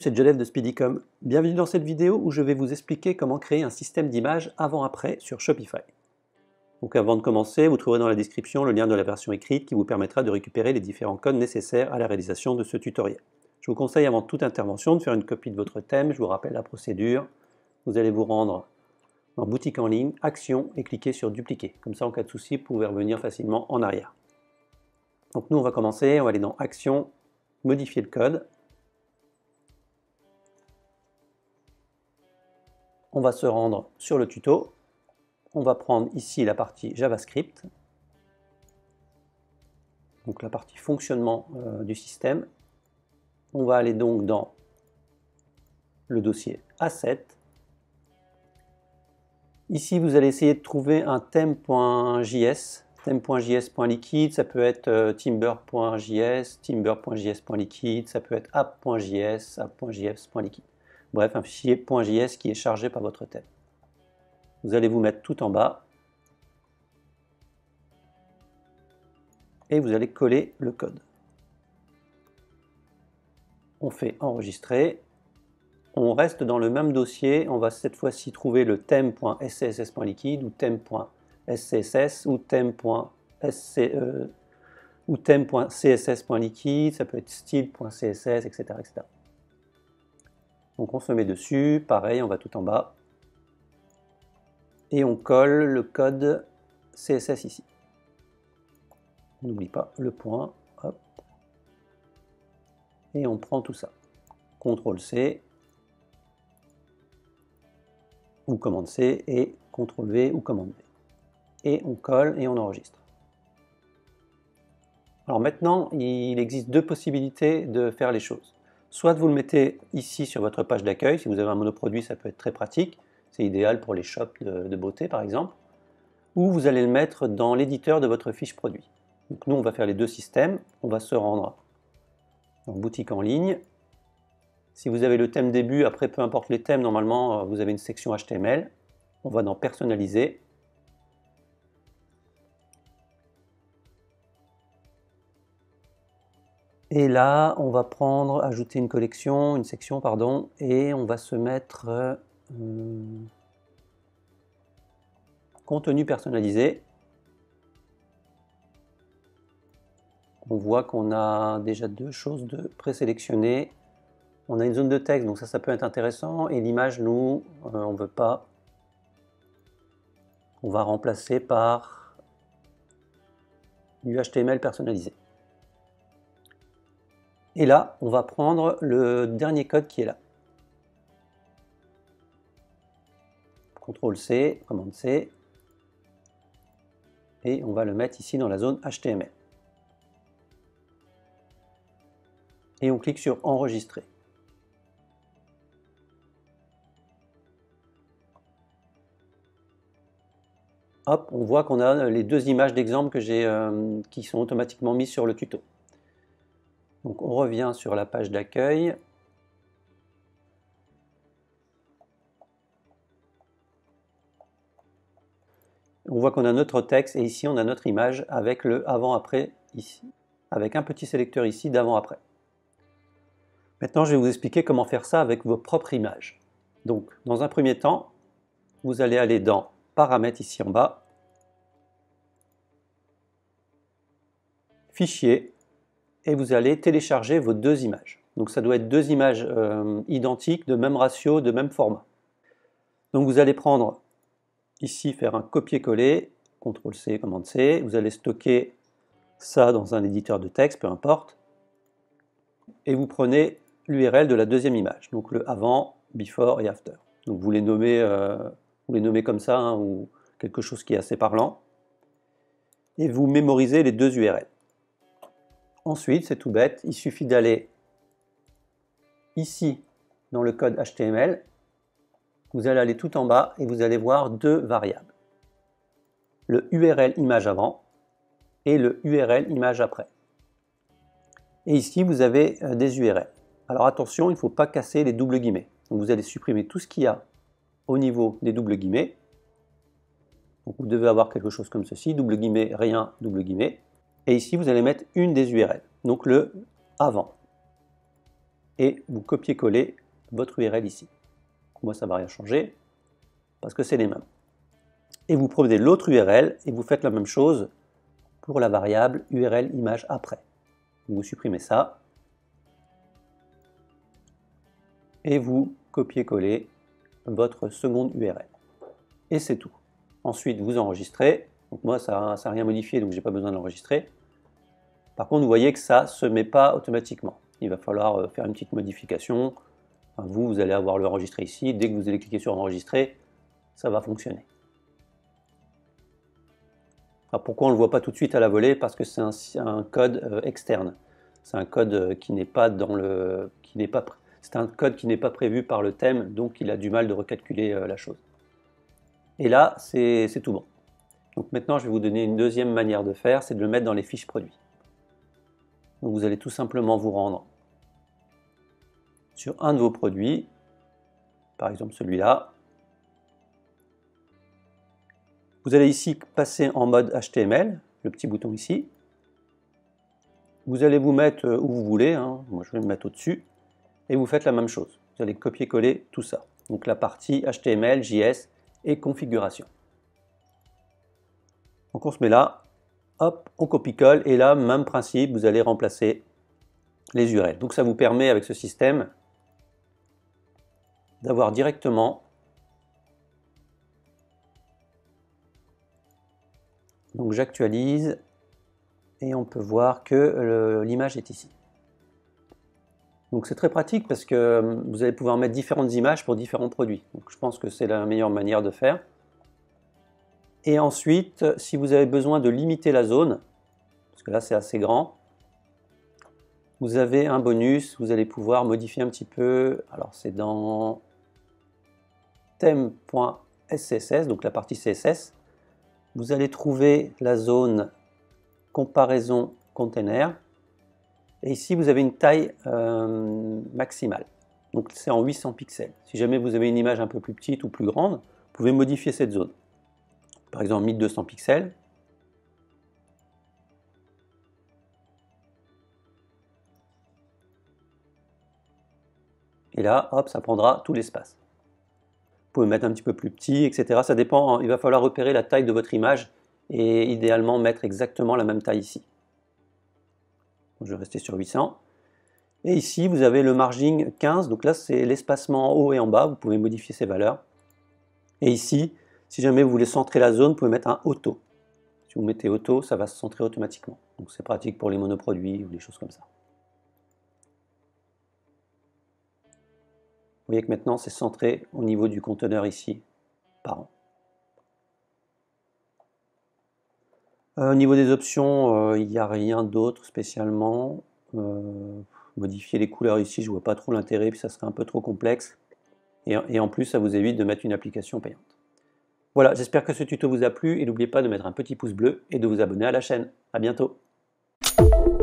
C'est Joseph de Speedycom. Bienvenue dans cette vidéo où je vais vous expliquer comment créer un système d'image avant-après sur Shopify. Donc avant de commencer, vous trouverez dans la description le lien de la version écrite qui vous permettra de récupérer les différents codes nécessaires à la réalisation de ce tutoriel. Je vous conseille avant toute intervention de faire une copie de votre thème. Je vous rappelle la procédure. Vous allez vous rendre dans Boutique en ligne, Action et cliquer sur Dupliquer. Comme ça, en cas de souci, vous pouvez revenir facilement en arrière. Donc nous, on va commencer. On va aller dans Action, Modifier le code. On va se rendre sur le tuto. On va prendre ici la partie JavaScript, donc la partie fonctionnement du système. On va aller donc dans le dossier Assets. Ici, vous allez essayer de trouver un thème.js, thème.js.liquide, ça peut être timber.js, timber.js.liquide, ça peut être app.js, app.js.liquide. Bref, un fichier .js qui est chargé par votre thème. Vous allez vous mettre tout en bas et vous allez coller le code. On fait enregistrer. On reste dans le même dossier. On va cette fois-ci trouver le thème.scss.liquide ou thème.scss ou thème.css.liquide. Ça peut être style.css, etc., etc. Donc on se met dessus, pareil, on va tout en bas. Et on colle le code CSS ici. On n'oublie pas le point, hop. Et on prend tout ça. CTRL-C, ou COMMAND-C, et CTRL-V ou COMMAND-V. Et on colle et on enregistre. Alors maintenant, il existe deux possibilités de faire les choses. Soit vous le mettez ici sur votre page d'accueil, si vous avez un monoproduit, ça peut être très pratique, c'est idéal pour les shops de beauté par exemple, ou vous allez le mettre dans l'éditeur de votre fiche produit. Donc nous on va faire les deux systèmes, on va se rendre dans Boutique en ligne. Si vous avez le thème début, après peu importe les thèmes, normalement vous avez une section HTML, on va dans Personnaliser. Et là, on va prendre, ajouter une collection, une section, pardon, et on va se mettre contenu personnalisé. On voit qu'on a déjà deux choses de présélectionnées. On a une zone de texte, donc ça peut être intéressant. Et l'image, nous, on ne veut pas. On va remplacer par du HTML personnalisé. Et là, on va prendre le dernier code qui est là. CTRL-C, COMMAND-C. Et on va le mettre ici dans la zone HTML. Et on clique sur Enregistrer. Hop, on voit qu'on a les deux images d'exemple que j'ai, qui sont automatiquement mises sur le tuto. Donc on revient sur la page d'accueil. On voit qu'on a notre texte et ici on a notre image avec le avant-après ici, avec un petit sélecteur ici d'avant-après. Maintenant je vais vous expliquer comment faire ça avec vos propres images. Donc dans un premier temps, vous allez aller dans Paramètres ici en bas, Fichier, et vous allez télécharger vos deux images. Donc ça doit être deux images identiques, de même ratio, de même format. Donc vous allez prendre ici, faire un copier-coller, CTRL-C, COMMAND-C, vous allez stocker ça dans un éditeur de texte, peu importe, et vous prenez l'URL de la deuxième image, donc le avant, before et after. Donc vous les nommez comme ça, hein, ou quelque chose qui est assez parlant, et vous mémorisez les deux URL. Ensuite, c'est tout bête, il suffit d'aller ici dans le code HTML, vous allez aller tout en bas et vous allez voir deux variables. Le URL image avant et le URL image après. Et ici, vous avez des URL. Alors attention, il ne faut pas casser les doubles guillemets. Donc vous allez supprimer tout ce qu'il y a au niveau des doubles guillemets. Donc vous devez avoir quelque chose comme ceci, double guillemets, rien, double guillemets. Et ici, vous allez mettre une des URL, donc le avant. et vous copiez-collez votre URL ici. Moi, ça ne va rien changer parce que c'est les mêmes. Et vous prenez l'autre URL et vous faites la même chose pour la variable URL image après. Vous supprimez ça et vous copiez-collez votre seconde URL. Et c'est tout. Ensuite, vous enregistrez. Donc moi, ça n'a rien modifié, donc je n'ai pas besoin d'enregistrer. Par contre, vous voyez que ça ne se met pas automatiquement. Il va falloir faire une petite modification. Enfin, vous allez avoir le enregistré ici. Dès que vous allez cliquer sur enregistrer, ça va fonctionner. Alors, pourquoi on ne le voit pas tout de suite à la volée? Parce que c'est un code externe. C'est un code qui n'est pas dans le... C'est un code qui n'est pas prévu par le thème, donc il a du mal de recalculer la chose. Et là, c'est tout bon. Donc maintenant, je vais vous donner une deuxième manière de faire, c'est de le mettre dans les fiches produits. Donc vous allez tout simplement vous rendre sur un de vos produits, par exemple celui-là. Vous allez ici passer en mode HTML, le petit bouton ici. Vous allez vous mettre où vous voulez, hein. Moi je vais me mettre au-dessus, et vous faites la même chose. Vous allez copier-coller tout ça. Donc la partie HTML, JS et configuration. Donc on se met là, hop, on copie-colle, et là, même principe, vous allez remplacer les URL. Donc ça vous permet avec ce système d'avoir directement donc j'actualise et on peut voir que l'image est ici. Donc c'est très pratique parce que vous allez pouvoir mettre différentes images pour différents produits. Donc je pense que c'est la meilleure manière de faire. Et ensuite, si vous avez besoin de limiter la zone, parce que là c'est assez grand, vous avez un bonus, vous allez pouvoir modifier un petit peu, alors c'est dans theme.scss, donc la partie CSS, vous allez trouver la zone comparaison container, et ici vous avez une taille maximale, donc c'est en 800 pixels. Si jamais vous avez une image un peu plus petite ou plus grande, vous pouvez modifier cette zone. Par exemple 1200 pixels. Et là, hop, ça prendra tout l'espace. Vous pouvez mettre un petit peu plus petit, etc. Ça dépend, il va falloir repérer la taille de votre image et idéalement mettre exactement la même taille ici. Donc, je vais rester sur 800. Et ici, vous avez le margin 15. Donc là, c'est l'espacement en haut et en bas. Vous pouvez modifier ces valeurs. Et ici, si jamais vous voulez centrer la zone, vous pouvez mettre un auto. Si vous mettez auto, ça va se centrer automatiquement. Donc c'est pratique pour les monoproduits ou des choses comme ça. Vous voyez que maintenant, c'est centré au niveau du conteneur ici, par an. Au niveau des options, il n'y a rien d'autre spécialement. Modifier les couleurs ici, je ne vois pas trop l'intérêt, puis ça serait un peu trop complexe. Et en plus, ça vous évite de mettre une application payante. Voilà, j'espère que ce tuto vous a plu et n'oubliez pas de mettre un petit pouce bleu et de vous abonner à la chaîne. À bientôt.